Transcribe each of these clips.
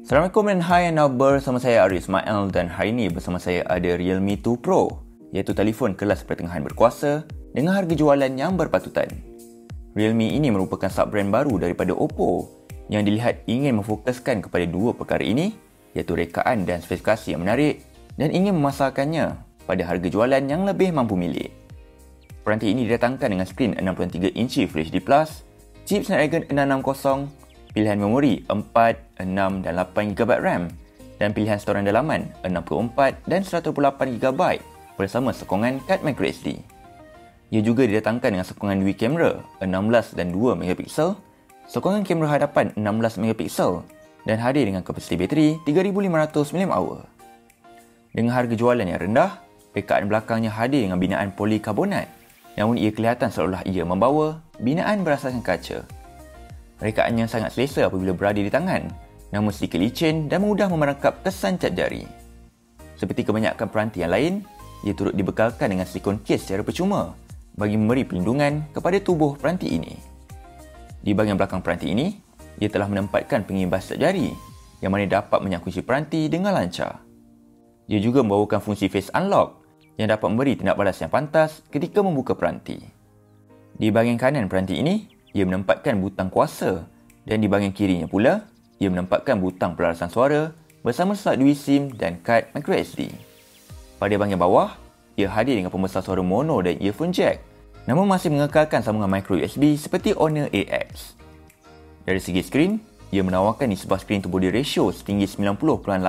Assalamualaikum dan hai anda bersama saya Aris Ismail dan hari ini bersama saya ada Realme 2 Pro, iaitu telefon kelas pertengahan berkuasa dengan harga jualan yang berpatutan. Realme ini merupakan sub-brand baru daripada Oppo yang dilihat ingin memfokuskan kepada dua perkara ini, iaitu rekaan dan spesifikasi yang menarik dan ingin memasarkannya pada harga jualan yang lebih mampu milik. Peranti ini didatangkan dengan skrin 63 inci Full HD+, chip Snapdragon 660, pilihan memori 4, 6 dan 8GB RAM dan pilihan storan dalaman 64 dan 128GB bersama sokongan kad microSD. Ia juga didatangkan dengan sokongan dual kamera 16 dan 2MP, sokongan kamera hadapan 16MP dan hadir dengan kapasiti bateri 3500 mAh. Dengan harga jualan yang rendah, rekaan belakangnya hadir dengan binaan polikarbonat, namun ia kelihatan seolah ia membawa binaan berasaskan kaca. Rekaannya sangat selesa apabila berada di tangan, namun sedikit licin dan mudah memerangkap kesan cat jari. Seperti kebanyakan peranti yang lain, ia turut dibekalkan dengan silikon case secara percuma bagi memberi perlindungan kepada tubuh peranti ini. Di bahagian belakang peranti ini, ia telah menempatkan pengimbas cat jari yang mana dapat menyakunci peranti dengan lancar. Ia juga membawakan fungsi Face Unlock yang dapat memberi tindak balas yang pantas ketika membuka peranti. Di bahagian kanan peranti ini, ia menempatkan butang kuasa dan di bahagian kirinya pula, ia menempatkan butang pelarasan suara bersama slot dual SIM dan kad microSD. Pada bahagian bawah, ia hadir dengan pembesar suara mono dan earphone jack, namun masih mengekalkan sambungan micro USB seperti Honor AX. Dari segi skrin, ia menawarkan nisbah skrin to body ratio setinggi 90.8%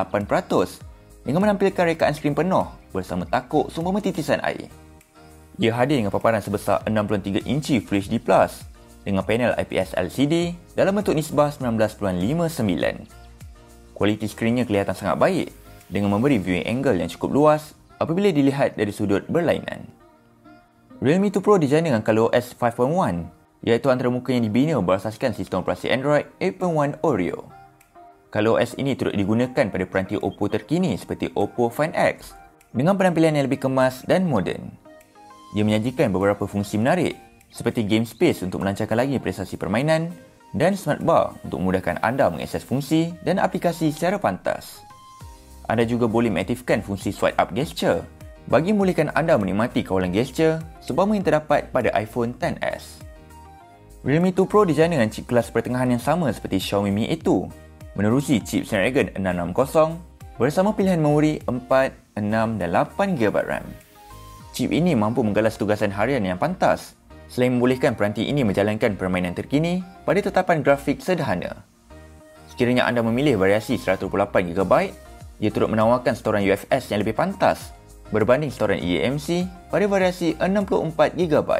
dengan menampilkan rekaan skrin penuh bersama takuk seumpama titisan air. Ia hadir dengan paparan sebesar 63 inci Full HD+, dengan panel IPS LCD dalam bentuk nisbah 19.59. Kualiti skrinnya kelihatan sangat baik dengan memberi viewing angle yang cukup luas apabila dilihat dari sudut berlainan. Realme 2 Pro dijana dengan ColorOS 5.1, iaitu antarmuka yang dibina berasaskan sistem operasi Android 8.1 Oreo. ColorOS ini turut digunakan pada peranti Oppo terkini seperti Oppo Find X dengan penampilan yang lebih kemas dan moden. Ia menyajikan beberapa fungsi menarik seperti game space untuk melancarkan lagi prestasi permainan dan smart bar untuk memudahkan anda mengakses fungsi dan aplikasi secara pantas. Anda juga boleh mengaktifkan fungsi swipe up gesture bagi membolehkan anda menikmati kawalan gesture sebagaimana yang terdapat pada iPhone XS. Realme 2 Pro dijana dengan chip kelas pertengahan yang sama seperti Xiaomi Mi A2, menerusi chip Snapdragon 660 bersama pilihan memori 4, 6 dan 8GB RAM. Chip ini mampu menggalas tugasan harian yang pantas selain membolehkan peranti ini menjalankan permainan terkini pada tetapan grafik sederhana. Sekiranya anda memilih variasi 128GB, ia turut menawarkan storan UFS yang lebih pantas berbanding storan eMMC pada variasi 64GB.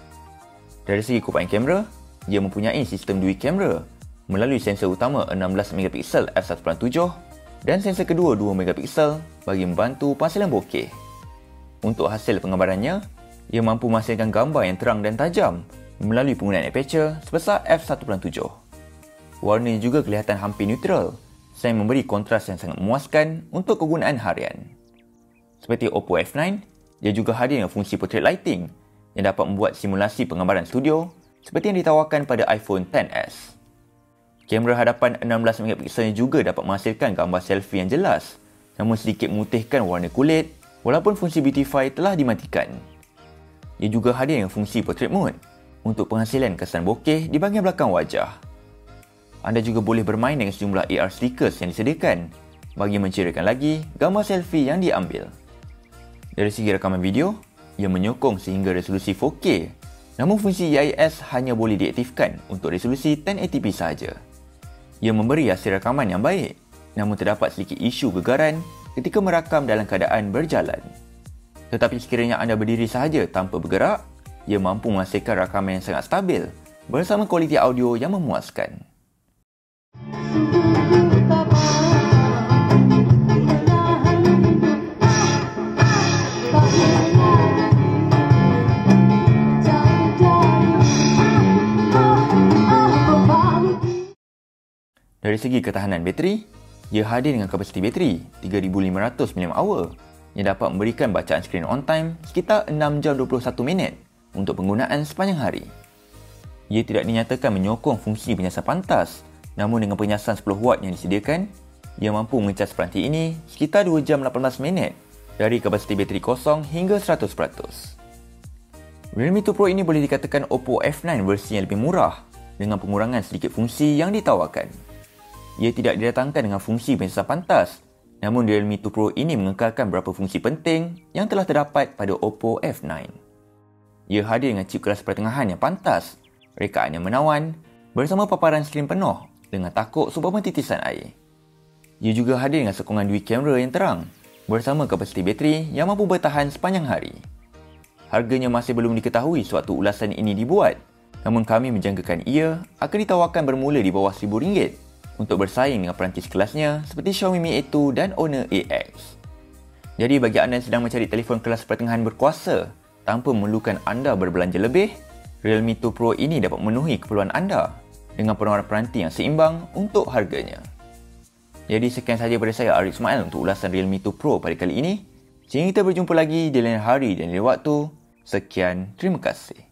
Dari segi kupaian kamera, ia mempunyai sistem dual kamera melalui sensor utama 16MP f1.7 dan sensor kedua 2MP bagi membantu penghasilan bokeh. Untuk hasil penggambarannya, ia mampu menghasilkan gambar yang terang dan tajam melalui penggunaan aperture sebesar f1.7. Warnanya juga kelihatan hampir neutral selain memberi kontras yang sangat memuaskan untuk kegunaan harian. Seperti Oppo F9, ia juga hadir dengan fungsi portrait lighting yang dapat membuat simulasi penggambaran studio seperti yang ditawarkan pada iPhone XS. Kamera hadapan 16MP juga dapat menghasilkan gambar selfie yang jelas namun sedikit memutihkan warna kulit walaupun fungsi Beautify telah dimatikan. Ia juga hadir dengan fungsi Portrait Mode untuk penghasilan kesan bokeh di bahagian belakang wajah. Anda juga boleh bermain dengan sejumlah AR stickers yang disediakan bagi menceriakan lagi gambar selfie yang diambil. Dari segi rakaman video, ia menyokong sehingga resolusi 4K, namun fungsi EIS hanya boleh diaktifkan untuk resolusi 1080p sahaja. Ia memberi hasil rakaman yang baik, namun terdapat sedikit isu gegaran ketika merakam dalam keadaan berjalan. Tetapi sekiranya anda berdiri sahaja tanpa bergerak, ia mampu menghasilkan rakaman yang sangat stabil bersama kualiti audio yang memuaskan. Dari segi ketahanan bateri, ia hadir dengan kapasiti bateri 3500 mAh yang dapat memberikan bacaan skrin on time sekitar 6 jam 21 minit untuk penggunaan sepanjang hari. Ia tidak dinyatakan menyokong fungsi penyiasan pantas, namun dengan penyiasan 10W yang disediakan, Ia mampu mengecas peranti ini sekitar 2 jam 18 minit dari kapasiti bateri kosong hingga 100%. Realme 2 Pro ini boleh dikatakan Oppo F9 versi yang lebih murah dengan pengurangan sedikit fungsi yang ditawarkan. Ia tidak didatangkan dengan fungsi pengecasan pantas, namun Realme 2 Pro ini mengekalkan beberapa fungsi penting yang telah terdapat pada Oppo F9. Ia hadir dengan chip kelas pertengahan yang pantas, rekaan yang menawan bersama paparan skrin penuh dengan takuk seumpama titisan air. Ia juga hadir dengan sokongan dual kamera yang terang bersama kapasiti bateri yang mampu bertahan sepanjang hari. Harganya masih belum diketahui sewaktu ulasan ini dibuat, namun kami menjangkakan ia akan ditawarkan bermula di bawah RM1,000 untuk bersaing dengan peranti sekelasnya seperti Xiaomi Mi A2 dan Honor AX. Jadi bagi anda yang sedang mencari telefon kelas pertengahan berkuasa tanpa memerlukan anda berbelanja lebih, Realme 2 Pro ini dapat memenuhi keperluan anda dengan penawaran peranti yang seimbang untuk harganya. Jadi sekian sahaja daripada saya, Arif Ismail, untuk ulasan Realme 2 Pro pada kali ini. Sehingga kita berjumpa lagi di lain hari dan lain waktu. Sekian, terima kasih.